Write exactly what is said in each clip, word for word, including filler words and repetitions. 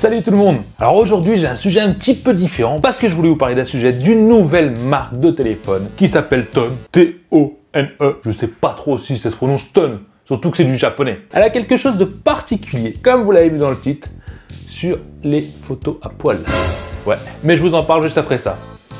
Salut tout le monde. Alors aujourd'hui j'ai un sujet un petit peu différent parce que je voulais vous parler d'un sujet d'une nouvelle marque de téléphone qui s'appelle Ton, T O N E. Je sais pas trop si ça se prononce Ton, surtout que c'est du japonais. Elle a quelque chose de particulier, comme vous l'avez vu dans le titre, sur les photos à poil. Ouais, mais je vous en parle juste après ça.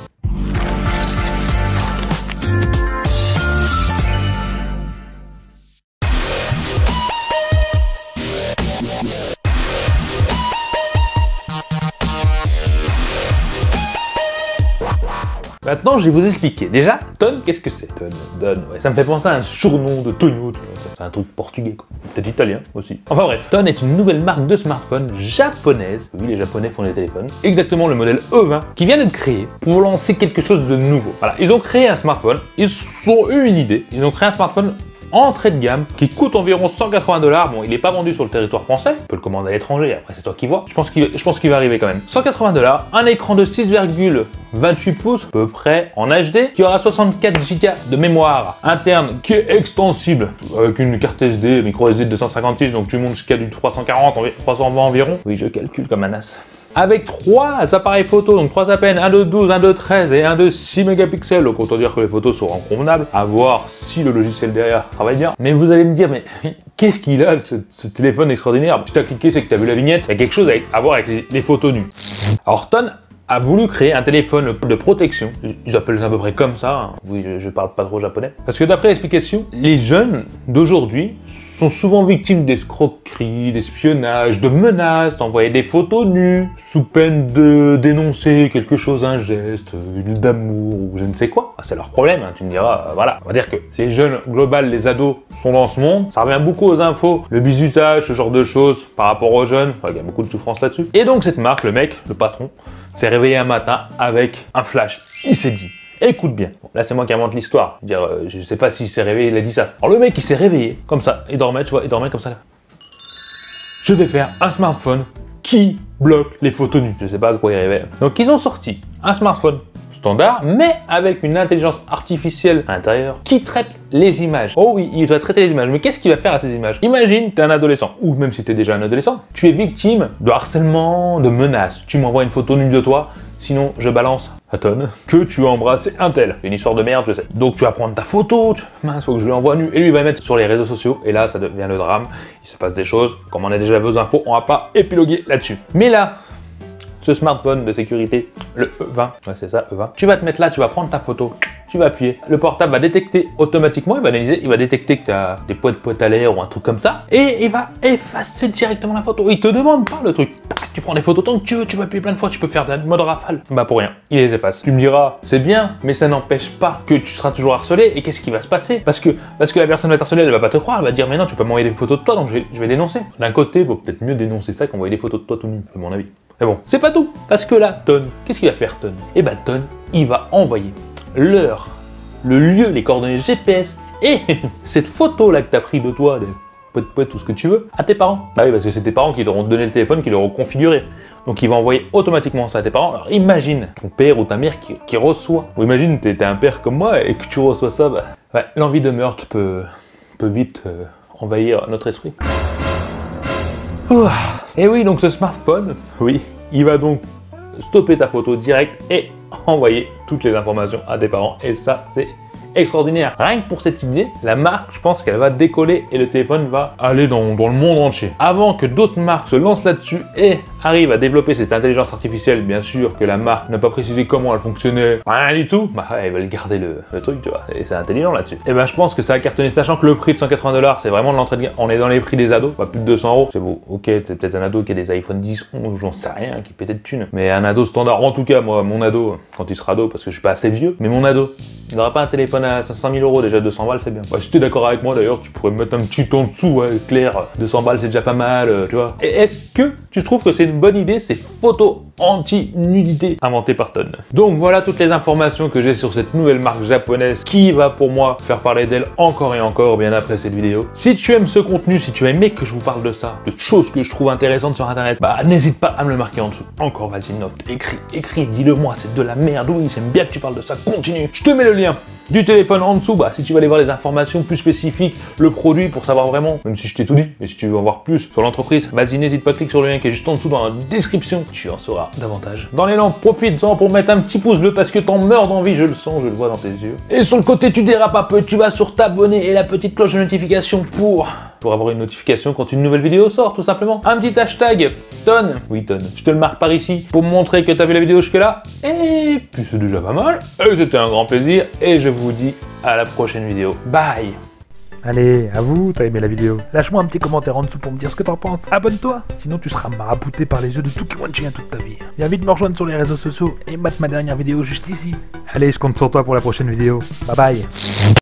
Maintenant, je vais vous expliquer. Déjà, Ton, qu'est-ce que c'est? Ton, Don, ouais, ça me fait penser à un surnom de Tonio, c'est un truc portugais, quoi. Peut-être italien aussi. Enfin bref, Ton est une nouvelle marque de smartphone japonaise. Oui, les japonais font des téléphones. Exactement le modèle E vingt, qui vient d'être créé pour lancer quelque chose de nouveau. Voilà, ils ont créé un smartphone, ils ont eu une idée, ils ont créé un smartphone entrée de gamme qui coûte environ cent quatre-vingts dollars. Bon, il n'est pas vendu sur le territoire français, on peut le commander à l'étranger, après c'est toi qui vois. Je pense qu'il je pense qu'il va arriver quand même. cent quatre-vingts dollars, un écran de six virgule vingt-huit pouces, à peu près en H D, qui aura soixante-quatre gigas de mémoire interne qui est extensible avec une carte S D, micro S D de deux cent cinquante-six, donc tu montes jusqu'à du trois cent quarante, trois cent vingt environ. Oui, je calcule comme un as. Avec trois appareils photo, donc trois A P N, un de douze, un de treize et un de six mégapixels, donc autant dire que les photos seront convenables, à voir si le logiciel derrière travaille bien. Mais vous allez me dire, mais qu'est-ce qu'il a ce, ce téléphone extraordinaire? Si tu as cliqué, c'est que tu as vu la vignette, il y a quelque chose avec, à voir avec les, les photos nues. Alors Ton a voulu créer un téléphone de protection, ils appellent ça à peu près comme ça, hein. Oui, je, je parle pas trop japonais, parce que d'après l'explication, les jeunes d'aujourd'hui sont souvent victimes d'escroqueries, d'espionnage, de menaces, d'envoyer des photos nues, sous peine de dénoncer quelque chose, un geste, une d'amour ou je ne sais quoi. Ah, c'est leur problème, hein, tu me diras, euh, voilà. On va dire que les jeunes, global, les ados, sont dans ce monde. Ça revient beaucoup aux infos, le bizutage, ce genre de choses par rapport aux jeunes. Enfin, il y a beaucoup de souffrance là-dessus. Et donc cette marque, le mec, le patron, s'est réveillé un matin avec un flash. Il s'est dit, écoute bien, bon, là c'est moi qui invente l'histoire, je, euh, je sais pas s'il s'est réveillé, il a dit ça. Alors le mec il s'est réveillé, comme ça, il dormait, tu vois, il dormait comme ça là. Je vais faire un smartphone qui bloque les photos nues. Je sais pas à quoi il rêvait. Donc ils ont sorti un smartphone standard, mais avec une intelligence artificielle à l'intérieur qui traite les images. Oh oui, il va traiter les images, mais qu'est-ce qu'il va faire à ces images? Imagine, tu es un adolescent, ou même si tu es déjà un adolescent, tu es victime de harcèlement, de menaces. Tu m'envoies une photo nue de toi, sinon je balance à Ton que tu as embrassé un tel. C'est une histoire de merde, je sais. Donc tu vas prendre ta photo, tu... mince, faut que je lui envoie nu, et lui il va mettre sur les réseaux sociaux, et là ça devient le drame. Il se passe des choses, comme on a déjà besoin d'infos, on va pas épiloguer là-dessus. Mais là, ce smartphone de sécurité, le E vingt, ouais c'est ça, E vingt, tu vas te mettre là, tu vas prendre ta photo, tu vas appuyer, le portable va détecter automatiquement, il va analyser, il va détecter que tu as des poids de poète à l'air ou un truc comme ça, et il va effacer directement la photo. Il te demande pas le truc. Tu prends des photos tant que tu veux, tu vas appuyer plein de fois, tu peux faire de mode rafale. Bah pour rien, il les efface. Tu me diras, c'est bien, mais ça n'empêche pas que tu seras toujours harcelé. Et qu'est-ce qui va se passer? Parce que parce que la personne va t'harceler, elle va pas te croire, elle va dire mais non, tu peux m'envoyer des photos de toi, donc je vais, je vais dénoncer. D'un côté, il vaut peut-être mieux dénoncer ça qu'envoyer des photos de toi tout nu, à mon avis. Mais bon, c'est pas tout, parce que là, Ton, qu'est-ce qu'il va faire Ton? Et bah Ton, il va envoyer l'heure, le lieu, les coordonnées G P S et cette photo là que t'as pris de toi, de poète poète, tout ce que tu veux, à tes parents. Bah oui, parce que c'est tes parents qui t'auront donné le téléphone, qui l'auront configuré. Donc il va envoyer automatiquement ça à tes parents. Alors imagine ton père ou ta mère qui, qui reçoit. Ou imagine t'es un père comme moi et que tu reçois ça, bah ouais, l'envie de meurtre peut, peut vite euh, envahir notre esprit. Ouah. Et oui, donc ce smartphone, oui, il va donc stopper ta photo direct et envoyer toutes les informations à tes parents. Et ça, c'est extraordinaire. Rien que pour cette idée, la marque, je pense qu'elle va décoller et le téléphone va aller dans, dans le monde entier. Avant que d'autres marques se lancent là-dessus et arrivent à développer cette intelligence artificielle, bien sûr que la marque n'a pas précisé comment elle fonctionnait, rien du tout, bah ouais, ils veulent garder le, le truc, tu vois, et c'est intelligent là-dessus. Et ben je pense que ça a cartonné, sachant que le prix de cent quatre-vingts dollars, c'est vraiment de l'entrée de gamme. On est dans les prix des ados, pas plus de deux cents euros. C'est beau, ok, t'es peut-être un ado qui a des iPhone dix, onze, j'en sais rien, qui pétait de thunes. Mais un ado standard, en tout cas, moi, mon ado, quand il sera ado, parce que je suis pas assez vieux, mais mon ado, il n'aura pas un téléphone à cinq cent mille euros, déjà deux cents balles, c'est bien. Ouais, si t'es d'accord avec moi d'ailleurs, tu pourrais me mettre un petit en dessous, ouais, clair, deux cents balles c'est déjà pas mal, euh, tu vois. Et est-ce que tu trouves que c'est une bonne idée, ces photos anti-nudité inventées par Ton? Donc voilà toutes les informations que j'ai sur cette nouvelle marque japonaise qui va pour moi faire parler d'elle encore et encore bien après cette vidéo. Si tu aimes ce contenu, si tu as aimé que je vous parle de ça, de choses que je trouve intéressantes sur internet, bah n'hésite pas à me le marquer en dessous. Encore, vas-y, note, écris, écris, dis-le moi, c'est de la merde, oui, j'aime bien que tu parles de ça, continue. Je te mets le lien du téléphone en dessous, bah si tu veux aller voir les informations plus spécifiques, le produit pour savoir vraiment, même si je t'ai tout dit, mais si tu veux en voir plus sur l'entreprise, vas-y n'hésite pas, clique sur le lien qui est juste en dessous dans la description, tu en sauras davantage. Dans les lampes, profite-en pour mettre un petit pouce bleu parce que t'en meurs d'envie, je le sens, je le vois dans tes yeux. Et sur le côté, tu dérapes un peu, tu vas sur t'abonner et la petite cloche de notification pour... pour avoir une notification quand une nouvelle vidéo sort, tout simplement. Un petit hashtag, Ton, oui Ton, je te le marque par ici pour me montrer que tu as vu la vidéo jusque-là. Et puis c'est déjà pas mal. Et c'était un grand plaisir et je vous dis à la prochaine vidéo. Bye. Allez, à vous, t'as aimé la vidéo. Lâche-moi un petit commentaire en dessous pour me dire ce que t'en penses. Abonne-toi, sinon tu seras marabouté par les yeux de Tuki Wanchien toute ta vie. Viens vite me rejoindre sur les réseaux sociaux et mate ma dernière vidéo juste ici. Allez, je compte sur toi pour la prochaine vidéo. Bye bye.